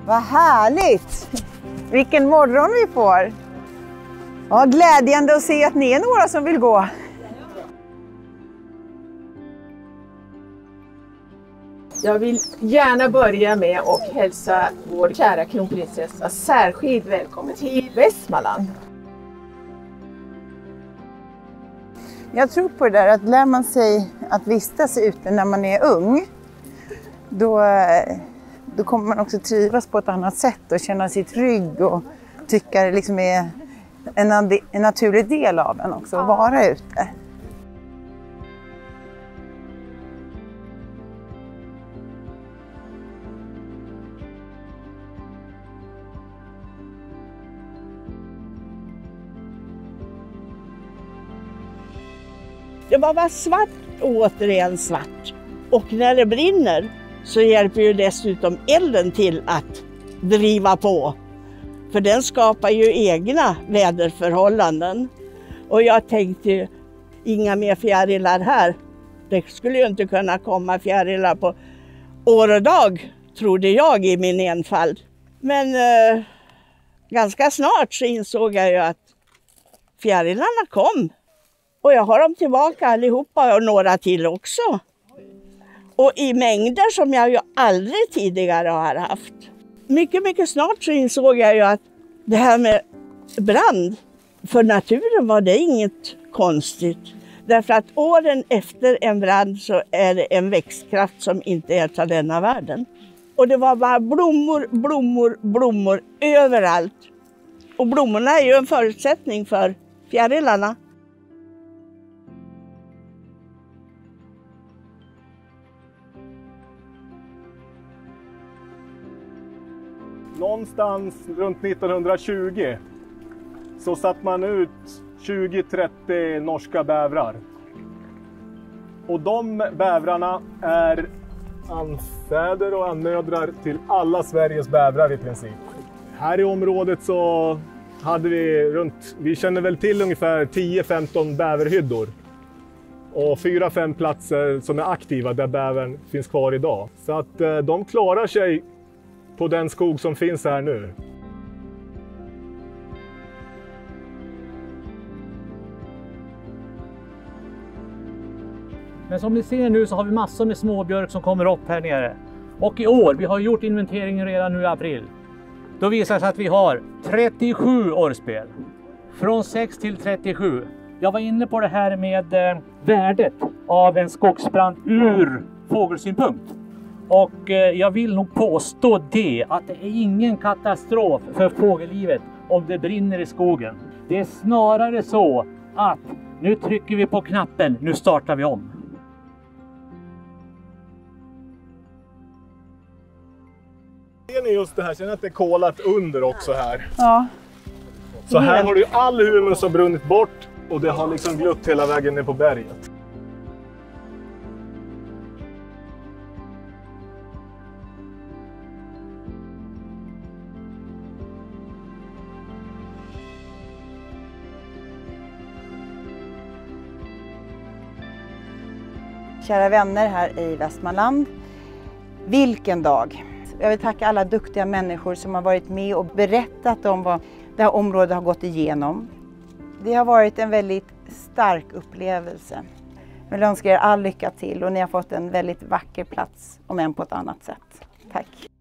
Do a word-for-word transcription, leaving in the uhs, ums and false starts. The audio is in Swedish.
Vad härligt! Vilken morgon vi får! Ja, glädjande att se att ni är några som vill gå. Jag vill gärna börja med att hälsa vår kära kronprinsessa särskilt välkommen till Västmanland. Jag tror på det där att lär man sig att vistas ute när man är ung, då, då kommer man också trivas på ett annat sätt och känna sig trygg och tycka det liksom är en, en naturlig del av en också att vara ute. Det var bara svart och återigen svart. Och när det brinner så hjälper ju dessutom elden till att driva på. För den skapar ju egna väderförhållanden. Och jag tänkte ju, inga mer fjärilar här. Det skulle ju inte kunna komma fjärilar på år och dag, trodde jag i min enfald. Men eh, ganska snart så insåg jag ju att fjärilarna kom. Och jag har dem tillbaka allihopa och några till också. Och i mängder som jag ju aldrig tidigare har haft. Mycket, mycket snart så insåg jag ju att det här med brand, för naturen var det inget konstigt. Därför att åren efter en brand så är det en växtkraft som inte är av denna världen. Och det var bara blommor, blommor, blommor överallt. Och blommorna är ju en förutsättning för fjärilarna. Någonstans runt nittonhundratjugo så satt man ut tjugo till trettio norska bävrar. Och de bävrarna är anfäder och anmödrar till alla Sveriges bävrar i princip. Här i området så hade vi runt, vi känner väl till ungefär tio femton bäverhyddor. Och fyra fem platser som är aktiva där bävern finns kvar idag. Så att eh, de klarar sig på den skog som finns här nu. Men som ni ser nu så har vi massor med småbjörk som kommer upp här nere. Och i år, vi har gjort inventeringen redan nu i april. Då visar det sig att vi har trettiosju orrspel. Från sex till trettiosju. Jag var inne på det här med eh, värdet av en skogsbrand ur fågelsynpunkt. Och eh, jag vill nog påstå det att det är ingen katastrof för fågellivet om det brinner i skogen. Det är snarare så att nu trycker vi på knappen, nu startar vi om. Ser ni just det här, känner att det är kolat under också här? Ja. Så här har du ju all humus som brunnit bort och det har liksom glutt hela vägen ner på berget. Kära vänner här i Västmanland, vilken dag! Jag vill tacka alla duktiga människor som har varit med och berättat om vad det här området har gått igenom. Det har varit en väldigt stark upplevelse. Jag vill önska er all lycka till och ni har fått en väldigt vacker plats, om än på ett annat sätt. Tack!